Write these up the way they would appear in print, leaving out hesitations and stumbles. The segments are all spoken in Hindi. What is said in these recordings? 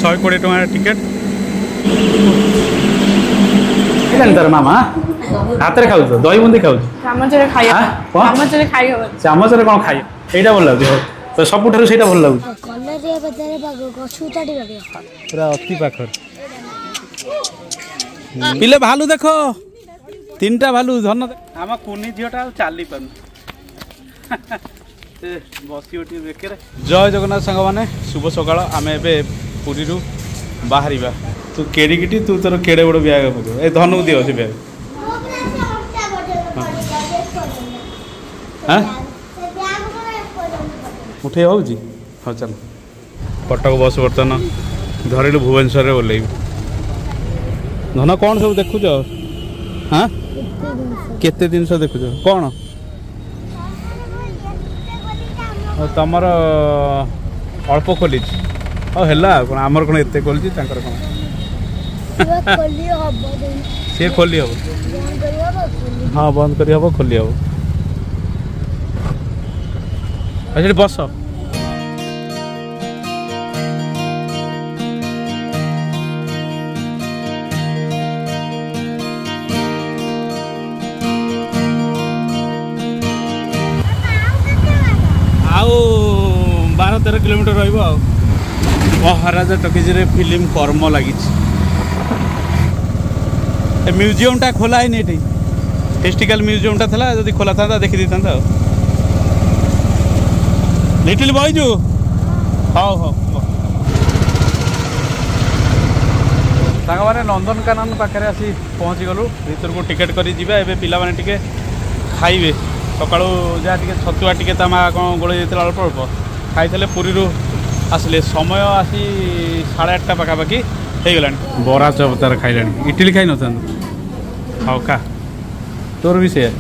120 टଙ୍କା टिकेट तार मामा हाथ में खाऊ दही बुंदी खाऊ चामच रे खाई कौन खाई एटा भल लगे तो सबुठार से भल लगे पूरा अति पाखर पिले भालू देख 3टा भालू धन आम कुनी झीटा चली पार बसी बेकर जय जगन्नाथ सांग मैंने शुभ सकाळ आम ए पुरी बाहर तू केड़िकी तू तोर केड़े बड़ ब्याग पक ए धनु दियो से ब्याग उठे हो हाँ चल कटक बस बर्तमान धरलु भुवनेश्वर ओह्ल धन कौन सब देखुच हाँ केते दिन देखुच कौन तमर अल्प खोली है आमर कौन एत खोली कौन सी खोली हम हाँ बंद कर हम खोली हम अच्छा बस आओ 12-13 किलोमीटर रहा महाराजा टॉकीज रे फिल्म कर्म लगी म्यूजियम टा खोला है नहीं हिस्टोरिकल म्यूजियम टा था जब खोला था देखी था लिटिल बॉयजू हाँ हाँ मैंने नंदनकानन पाखे आसी पहुँची गलु भर को टिकेट कर पे खाइबे सका जहाँ छतुआ टी माँ कौन गोल अल्प अल्प खाई पुरी आसिले समय आसी 8:30 पाखापाखि हो गला बरा चप तार खाइला इडली खाई न हाँ खा तोर भी से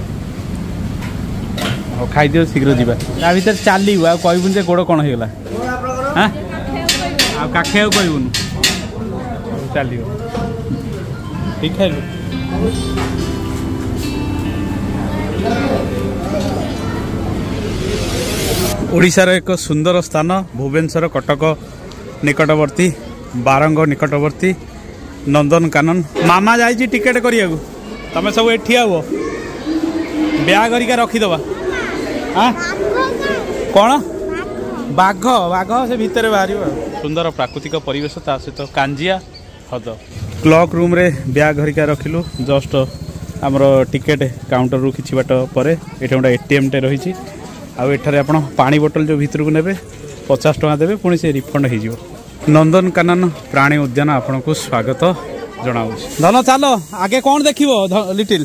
खाईदि शीघ्र जावा ता भर चलू आ कहबुन जे गोड़ कौन होगा हाँ काखे कहबुन चलो ठीक है ओडिशार एक सुंदर स्थान भुवनेश्वर कटक निकटवर्ती बारंग निकटवर्ती नंदनकानन मामा जाइए टिकेट करिया तमें सब एठी आओ ब्याग करिका रखीदबा हाँ कौन बाघ बाघ से भितर बाहर सुंदर प्राकृतिक परिवेश ता सहित कांजिया हद क्लॉक रूम रे ब्याग हरिका रखिलु जस्ट आमर टिकेट काउंटर रु किछि बाट परे एठा गोटे एटीएम टे रही आठारे आप पानी बोतल जो भितर को नेबे 50 टଙ୍କା देवे पुणी से रिफंड हो नंदनकानन प्राणी उद्यान आपन को स्वागत जनाऊ धन चलो आगे कौन देखिबो लिटिल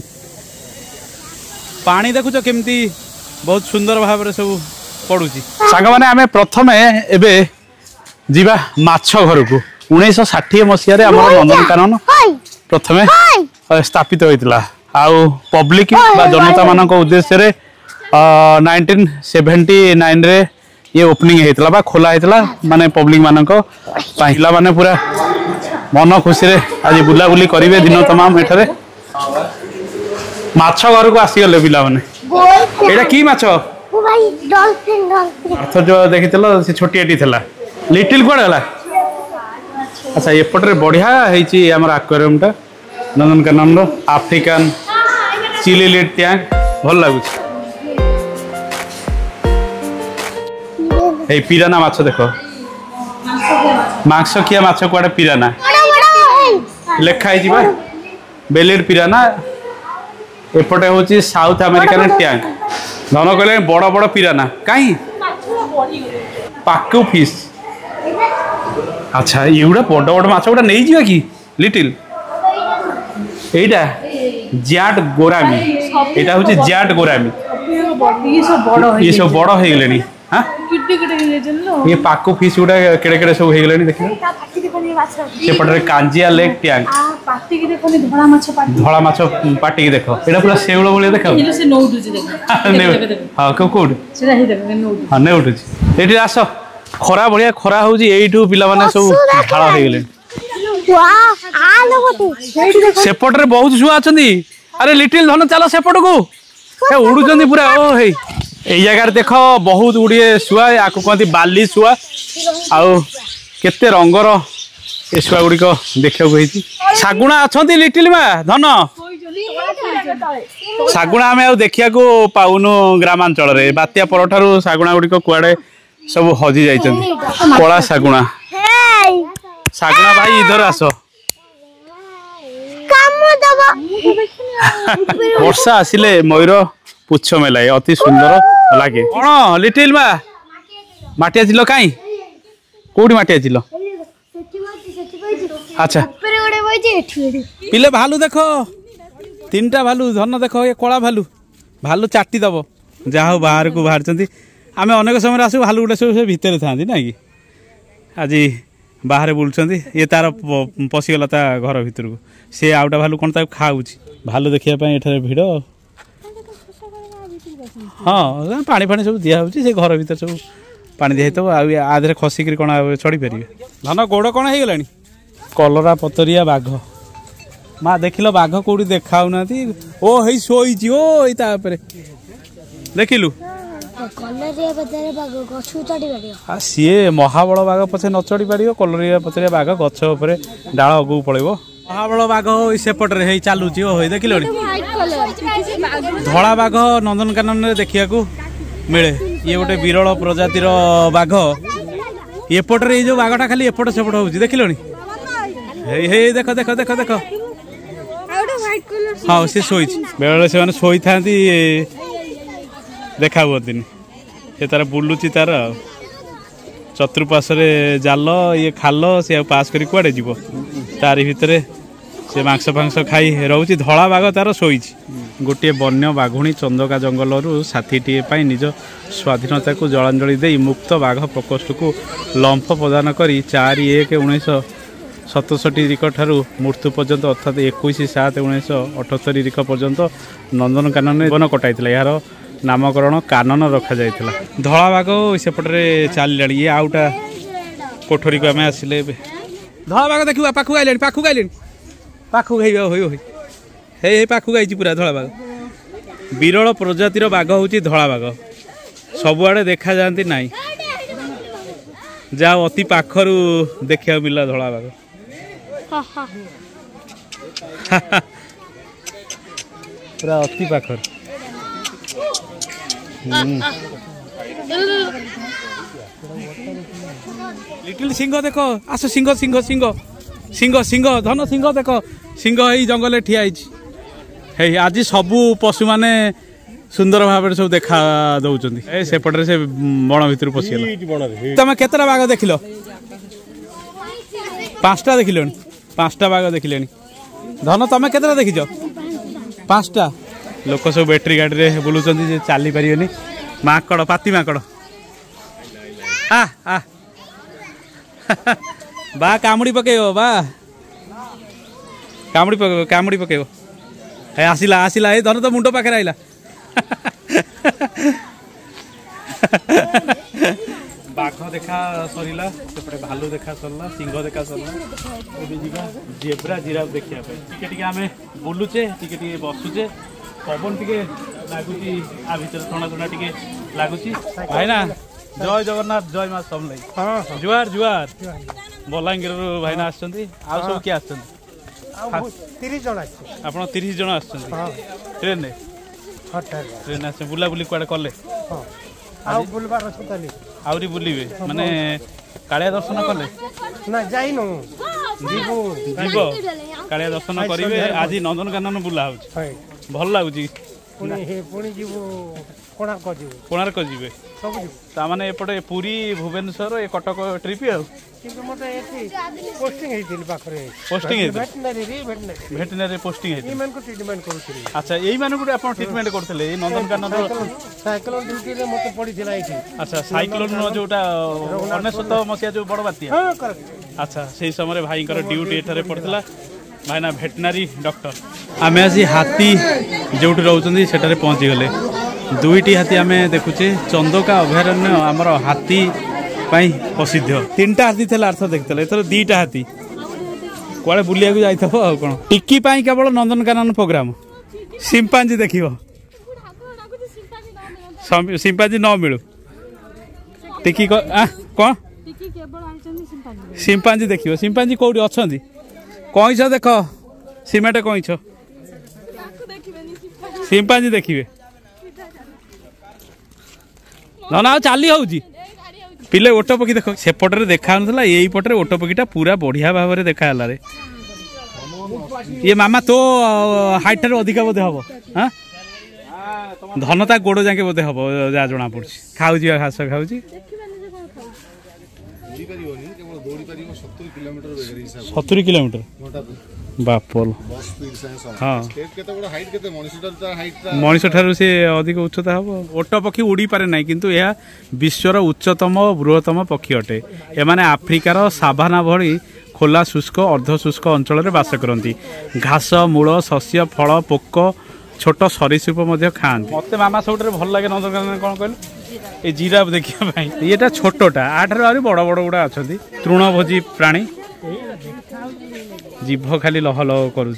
पानी देखुच केमती बहुत सुंदर भाव में सब पड़ुची सांग माने आमे प्रथमे एबे जीवा माछ घर को 1960 मसीह आम नंदनकानन प्रथमे स्थापित होइतिला आउ पब्लिक बा जनता मानक उद्देश्य रे 1979 रे ये ओपनिंग होता बा खोला होता माने पब्लिक मानक पिला माने पूरा मन खुशी रे आज बुलाबुली करेंगे दिन तमाम एठारे माछ घर को आसीगले पिला माने एटा की माछ अथर जो देखी से छोटियाटी था लिटिल कौन है अच्छा एपटे बढ़िया होती आम एक्वेरियम टा Nandankanan African cichlid tank भल लगुच पिराना माछ देख मांस खिया माछ कौड़े पिराना लिखाई बेलिड पिराना एपटे हूँ साउथ अमेरिकान टैंक धन कहले बड़ बड़ पिराना कहीं पाकू फिश अच्छा ये बड़ बड़ माछ गोटा नहीं जा कि लिटिल एटा जैट गोरामी एटा हूँ जैट गोरामी ये सब बड़ हो गले हाँ ये पाको फिश गुड़ा केड़े केड़े सब हो गले देखिए सेपटे कांजिया लेक टैंक धड़ा माछ पाटी देख एटा पूरा शेउल भाई देख हाँ कौट हाँ नहीं उठुची ये आस खरा बढ़िया खरा हूँ यू पिला माने सब झाड़ हो गले सेपटे बहुत छुआ अच्छा अरे लिटिल धन चल सेपट को उड़ुचंदी पूरा ओ हे ए जगह देख बहुत गुड़िए शुआ या कहते बाली शुआ आउ केते रंगर ए छुआ गुड़िक देखा शागुणा अच्छा लिटिल मा धन शागुणा आम देखा पाऊनु ग्रामांचल बात्या पर शागुणा गुड़िक कुआड़े सब हजि जाइछन्ति कला शागुणा शागुणा भाई इधर आस वर्षा आसिले मयूर पुछ मेलाए अति सुंदर लगे कौन लिटिल मा माटिया चिल कहीं कौटी माटिया चिल अच्छा पिले भालू देख तीन टा भालू धन देख ये कला भालू भालू चाटी दब जहाँ बाहर को बाहर आम अनेक समय आसू भालू गुटे सब भितर था ना कि आज बाहर बुलूँ ये तार पशिगला ता घर भर को सी आउटा भालू कौन खाऊ भालू देखा ये भिड़ हाँ पानी फाणी सब दिया से घर भर सब पानी दिखाई आधे खसिक कौन चढ़ी पारे धन गोड़ कौन हो गला कलरा पतरिया बाघ माँ देखिल बाघ कौटी देखा ओ हई शोची ओ तापर देखिलु सी महाबल बाघ पचे न चढ़ी पार कलरिया पतरिया बाघ गछ डाल अगू पड़ेब महाबल बाघ सेपटे चलुची ओ देख धला बाघ नंदनकानन देखा मिले ये गोटे विरल प्रजातिर बाघ एपटे जो बाघटा खाली एपट सेपट हो देख हे देख देख देख देख हाँ सी शोई बेले से शोई था देखा हुआ से तार बुलूची तार चतुर्पार्श्व जाल ये खाल सी पास कर कुआड़े जीव तारी भितर से मांस फांस खाई रोचे धला बाघ तार शोई गोटे वन्य बाघुणी चंदका जंगल साथीटे निज स्वाधीनता को जलांजलि दे मुक्त बाघ प्रकोष्ठ को लंफ प्रदान कर 4/1/1967 ठारू मृत्यु पर्यंत अर्थात 21/7/1978 तारीख पर्यंत नंदनकानन जीवन कटाई यार नामकरण कानन रखा जाइथिला धला बाघ सेपटे चल ये आउटा कोठरी को आम आसिले धला बाघ देखा पाखु आइले पाखु हे पाखु आई पूरा धला बाघ विरल प्रजातिर बाघ हूँ धला बाघ सबुआड़े देखा जाती नाई जहाँ अति पाखर देखा मिला धला बाघ पूरा अति पाखर लिटिल सिंह देख आस सिंह सिंह सिंह सिंह सिंह धन सिंह देख सिंह यही जंगल ठिया है आज सबू पशु माने सुंदर भाव सब देखा दौरान सेपटे से बण भर पशिगला तुम केतटा बाघ देख 5टा देख 5टा बाघ देख धन तुम केतटा देखिछ 5टा लोक सब बैटेरी गाड़ी रे बुलूँ चली पारे माकड़ पाती माकड़ आ आ बा कामुड़ी पकेब बा कामुड़ी पकेब हे आसिला आसिला ए धन तो मुंड पाखे आइला बाघ देखा सरला सेपटे भालू देखा सरला सिंह देखा सरला जेब्रा जिराफ देखा टिके आम बुलुचे टिके बसुचे पवन टिके लगुच आ भर थोड़ा थोड़ा टिके लगुच भाईना जय जगन्नाथ जय माँ समलाई जुआर जुआर बलांगीर भाईना आस सब किए आस 30 जन आप 30 जन आस ट्रेन ट्रेन आस बुलाबुली कुआड़े कले आहरी बुलवे माने कालिया दर्शन कले ना जाइनु जीव कालिया दर्शन करेंगे आज नंदनकानन बुला हो भल लगुच कोणार्क जीवे ताने एपटे पुरी भुवनेश्वर ये Cuttack trip posting veterinary posting अच्छा यही मानक आप ट्रिटमेंट करते नंदनकानन अच्छा साइक्लोन जोटा 19 मसीहा जो बड़ बात्या अच्छा से समय भाई ड्यूटी एठारे पड़ता भाईना भेटनारी डॉक्टर आम आसी हाथी जो रोचे सेठारे पहुँची गले 2टी हाथी आम देखुचे चंदका अभयारण्य आमर हाथी प्रसिद्ध 3टा हाथी थे अर्थ देखते एथर 2टा हाथी कुआड़े बुलिया जाइए कौन टिकी केवल नंदनकानन प्रोग्राम सिंपांजी देख सिंपांजी न मिलू टिकी कौन सिंपाजी देखियो सिंपाजी कोठी अछंती कइछ देख सिमेंट कइछ सिंपाजी देखिए ना चली होउची पिले ओट पक्षी देख सेपटे देखा यही पटे ओट पक्षीटा पूरा बढ़िया भाव में देखा रे ये मामा तो हाइट ठार अधिका बोधे हम हाँ धनता गोड़ जाके बोधे हम जहाँ जना पड़ी खाऊ घास खाऊ 70 किलोमीटर बापल हाँ मनीष ठार से अधिक उच्चता हम ओट पक्षी उड़ी पारे ना किंतु यह विश्वर उच्चतम बृहत्तम पक्षी अटे एमाने आफ्रिकार साभाना भली खोला शुष्क अर्ध शुष्क अंचल बास करती घास मूल शस्य फल पोक छोट सरीसृप खाती मत मामा सब भल लगे नंदनकानन कौन कहल ये जिराफ देखा ये छोटा आठार आहरी बड़ बड़ गुड़ा अच्छा तृणभोजी प्राणी जीभ खाली लह लह कर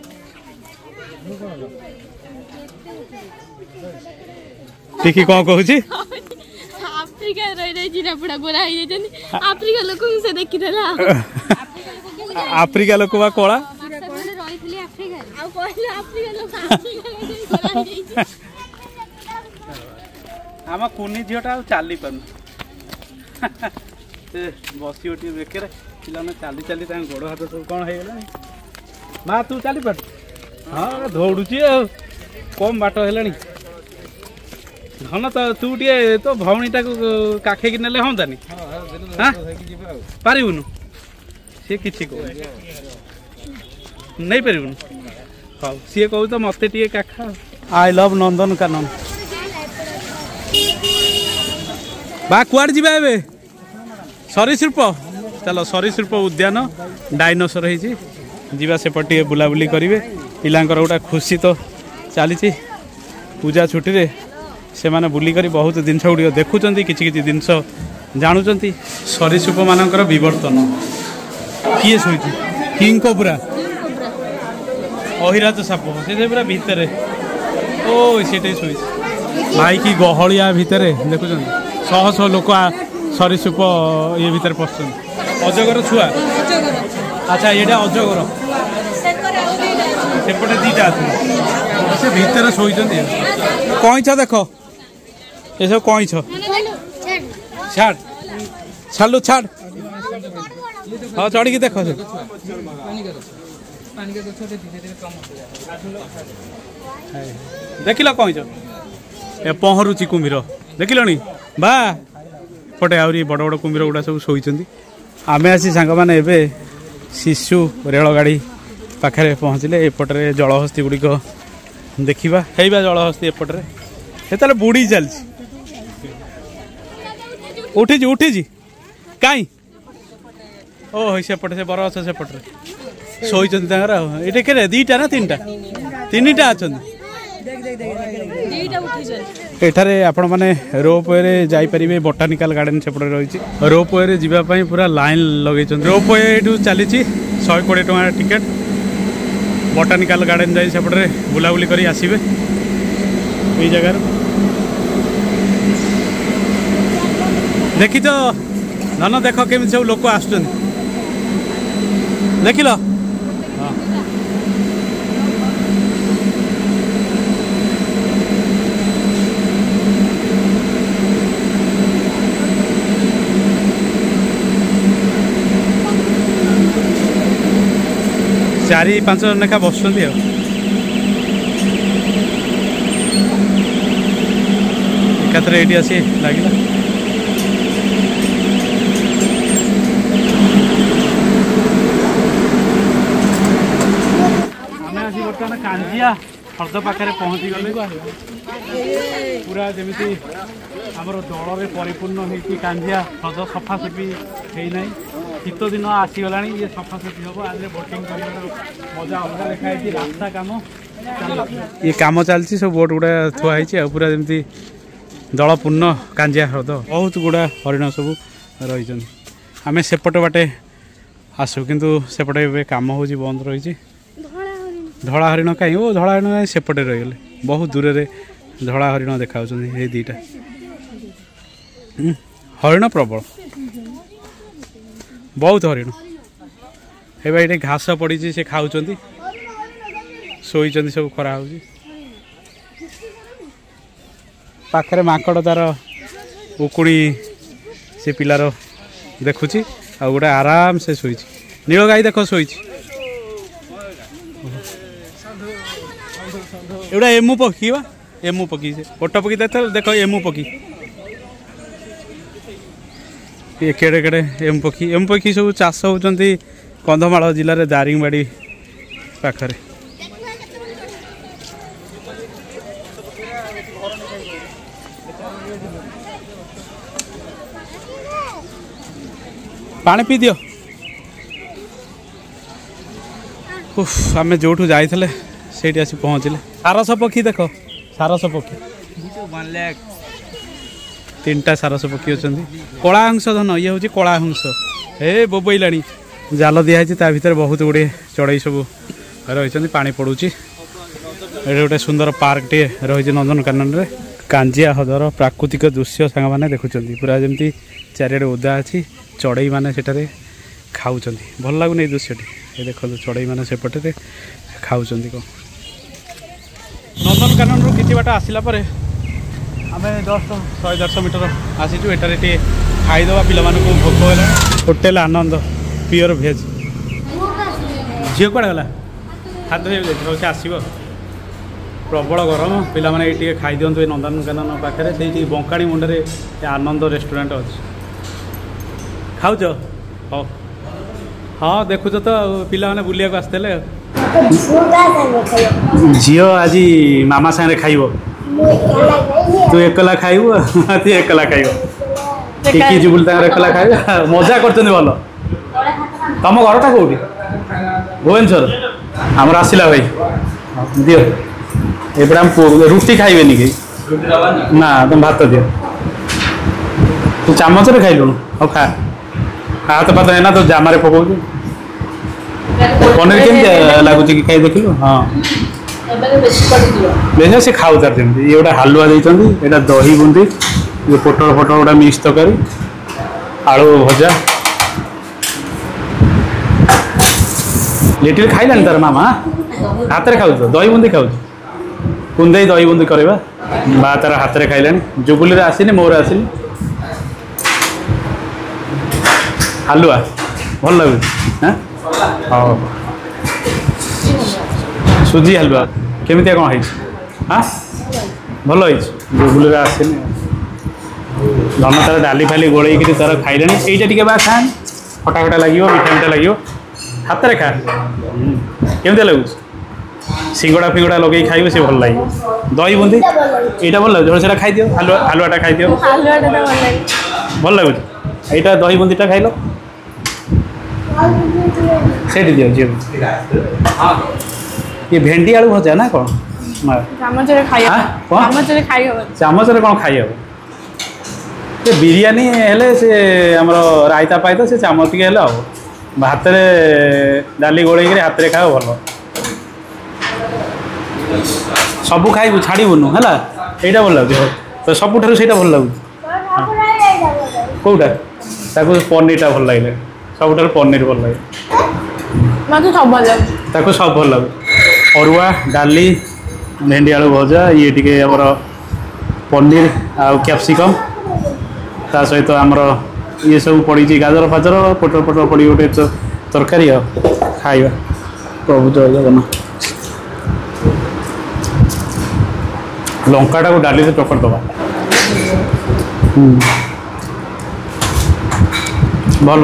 टिकी कौन कहूँ आफ्रिका लोक बा कला आम कुनी झीटा चली पार बस बेकर पिला चली चली गोड़ हाथ सब कौन हो गला माँ तू चली पार हाँ दौड़ुची कम बाट है धन तो तू टे तो भौणीटा काखे कि नेले हाँ तानी हाँ पारिबुनु सी कि नहीं पारिबुनु हाँ सी कहू तो मत टे काखा आई लव नंदनकानन बा कुआड़ जी सरीसृप चलो सरीसृप उद्यान डायनोसर होगा सेपटे बुलाबुली करेंगे पिलांकर गोटा खुशी तो चली पूजा छुट्टी रे से माने बुली करी बहुत जिनस गुड़ देखुं कि जिनस जानुंट सरीसृप मानकर विवर्तन किए शोची किंग कोबरा अहिराज साप से पूरा भितर ओ से शोची भाई की गहलिया भितर देखुं शह शह लोक सरीसृप ये भितर पशुन अजगर छुआ अच्छा ये अजगर सेपटे दीटा से भितर शोचती कईछ देख ये सब कईछ छाड़ छाड़ू छाड़ हाँ चढ़ी देख देखिल कईछ ए पहरुची कुम्भीर देखिलनी बा पटे आहरी बड़ बड़ कुम्भीर गुड़ा सब शोचती आमे आसी सांग माने एबे शिशु रेलगाड़ी पाखे पहुँचले एपटे जलहस्ती गुड़िक देखा है जलहस्ती एपटे ये बुड़ी चलती उठी उठी कहीं ओ सेपटे से बरगछ सेपटे शोचती ये के दीटा ना तीन टा अच्छा एठारे आपण माने रोपवे जाइपारे बोटानिकल गार्डन सेपटे रही रोपवे जावाई पूरा लाइन लगे रोपवे ये चली 120 टଙ୍କା टिकेट बोटानिकल गार्डन जाई सेपटे बुलाबुली करी आसबे ये जगार देखी तो धन देख केमी सब लोक आस देखिल चारि पांच जन लेखा बस एकाथरे ये आसी लगे आम आसी बर्तमान कांजिया हर्द पाखे पहुँची गले पूरा जमी आमर दल में परिपूर्ण होती कांजिया हर्द सफासफी है शीत दिन आसीगला ये सफासफी हम आज बोटिंग कर मजा अलग लिखाई रास्ता कम ये कम चलती सब बोट गुड़ा थुआई पूरा जमी दलपूर्ण कांजिया ह्रद बहुत गुड़ा हरिण सब रही आम सेपट बाटे आसु किंतु सेपटे कम हो बंद रही धड़ा हरिण कहीं ओ धड़ा हरिण कहीं सेपटे रहीगले बहुत दूर से धड़ा हरिण देखा ये दीटा हरिण प्रबल बहुत हरिण ये घास पड़ी से खाऊँ शोई सब खरा हो पाखे माकड़ तार उकुणी से पिलार देखुची आ गोटे आराम से शोई नील गाई देख शोई एटा एमु पक्षी बा एमु पक्षी से ओट पक्षी देख एमु पक्षी ये केड़े केड़े एमु पक्षी सब चाष होती कंधमाल जिले में दारिंगबाड़ी पाखरे पानी पी दियो आम जो जाइए से आसी पहुँचले सारस पक्षी देख सारस पक्षी 3टा सारस पक्षी अच्छा कलाहंस धन ये हूँ कलाहंस हे बोबईला जाल दिखाई ता भर बहुत गुड़े चढ़ई सब रही पा पड़ू ये गोटे सुंदर पार्क टे रही नंदनकानन रे कांजिया हदर प्राकृतिक दृश्य सांग मैंने देखुं पूरा जमी चारिड़े ओदा अच्छी चढ़ई मैंने सेठारे खाऊँ भल लगुनि दृश्यटी ये देखो चढ़ई मैंने सेपटे खाऊँ कौन नंदनकानन रू कि बाट आसला आम जस्ट 100-150 मीटर आसीचु एटारे टे खाईदे पिला भोक है होटेल आनंद प्योर भेज झील कड़े गला हाथ से आसब प्रबल गरम पिला माने ये खाई दिंतु नंदनकानन पाखे से बंकाणी मुंडे आनंद रेस्टोरेंट अच्छे खाऊच हाँ हाँ देखुच तो पिला माने बुलिया आसते झील आज मामा सागे खाइब तू एकला खाइबू तू एकला खाइब कि जुबुल एकला खाइब मजा कर भल तुम घरटा कौटी भुवनेश्वर आमर आसला भाई दियो एपटे आम रुटी खाइबे कि ना तुम भात दियो तू चामच खाइलुणु और खा हाथ पात है ना तो जामारे पकाऊ पनीर केमती लगुच कि खाई देखिलु हाँ बेस से खाऊ तार ये गोटे हालुआ देते यहाँ दही बुंदी ये पोटल फोटल गोटा मिक्स तरकारी आलू भजा लिटिल खाइलानी तार मामा हाथ में खाऊ दही बुंदी खाऊ कुंदे दही बुंदी करवा बा तार हाथ में खाइलानी जुबुली आसनी मोर आसनी हालुआ भल लगुच हाँ सुजी हलवा केमितिया कौन है हाँ भल जुबुल आसनी धन तार डाली फाली गोल तार खाइले यहीटा टे बा खा खटा खटा लगे मीठा मीठा लगे हाथ में खा केमितिया लगुच सिंगड़ा फिंगड़ा लगे खाइबे से भल लगे दही बुंदी यहाँ भल लगे से खाई दियो हालुआटा खाई दियो भल लगुच यहाँ दही बुंदीटा खाइल से दियो जी ये भेंडी आलू भजा ना कौन चामच कौन खाई हम ये बिरियानी हेले से आमर रायता पाइता से चामच टे हेले हम हाथ में डाली गोल हाथ में खाओ भल सबू खाइबू छाड़बुनु है यहाँ भल लगे तो सबुठ से भल लगे कौटा पनीरटा भल लगे सबुठ पनीर भल लगे सब भल लगे अरुआ डाली भेंडी आलू भजा ये टी आमर पनीर आ कैप्सिकम ता सहित आमर ये सब पड़ी गाजर फाजर पोटल पोटल पड़ी गोटे तरकारी खाइबा प्रभु जय जगन्नाथ लंकाटा को डाली से चकड़ दबा भल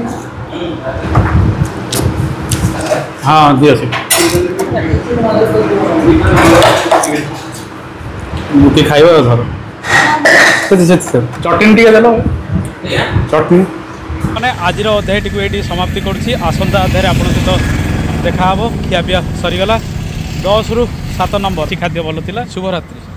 हाँ दियो से मुठी खाइबा धर चटनी टे देल चटनी मैंने आज अध्याय टी समाप्ति करुँची आसंता अध्याय आप सहित देखा खिया पिया सरीगला 10 ରୁ 7 नंबर खाद्य भल शुभरात्रि।